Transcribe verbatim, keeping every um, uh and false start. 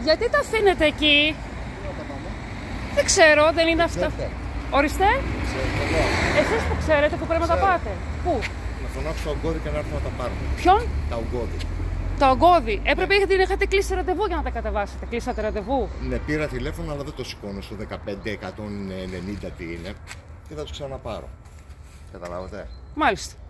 Γιατί τα αφήνετε εκεί? Πού να τα πάμε? Δεν ξέρω, δεν είναι αυτά. Ξέρετε. Ορίστε. Ξέρετε εδώ. Εσείς που ξέρετε που πρέπει να τα Ξέρω. πάτε. Πού? Να φωνάξω τα ογκώδη και να έρθω να τα πάρω. Ποιον? Τα ογκώδη. Τα ογκώδη. Έπρεπε είχατε, είχατε κλείσει ραντεβού για να τα κατεβάσετε. Κλείσατε ραντεβού. Ναι, πήρα τηλέφωνο αλλά δεν το σηκώνω στο δεκαπέντε εκατόν ενενήντα τι είναι και θα τους ξαναπάρω. Καταλάβατε. Μάλιστα.